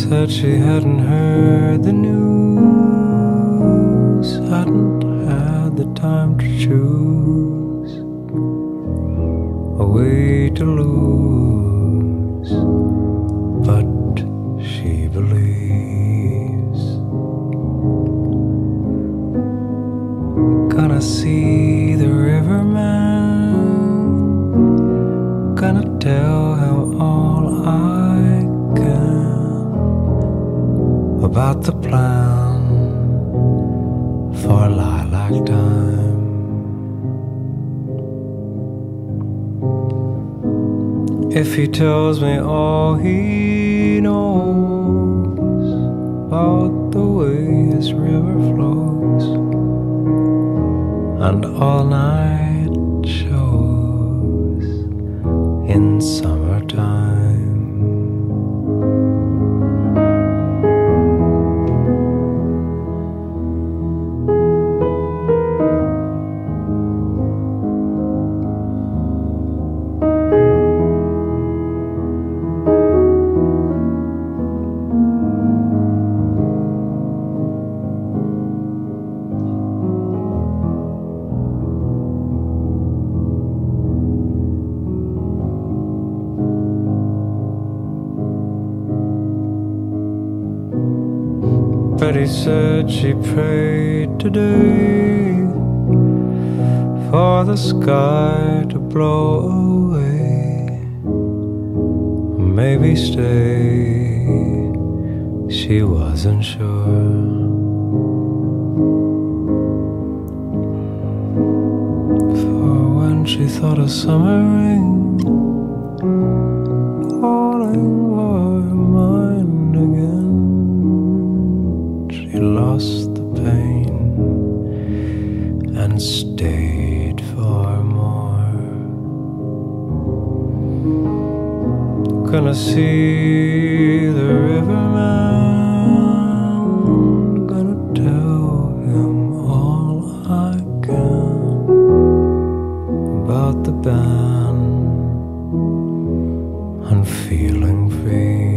said she hadn't heard the news, hadn't had the time to choose a way to lose, but she believes. Gonna see the riverman, gonna tell him all I can about the plan for lilac time. If he tells me all he knows about the way his river flows and all-night shows in summertime. Betty said she prayed today for the sky to blow away, maybe stay, she wasn't sure. For when she thought of summer rain calling for her mind again, she lost the pain and stayed for more. Gonna see the riverman, gonna tell him all I can about the band and feeling free.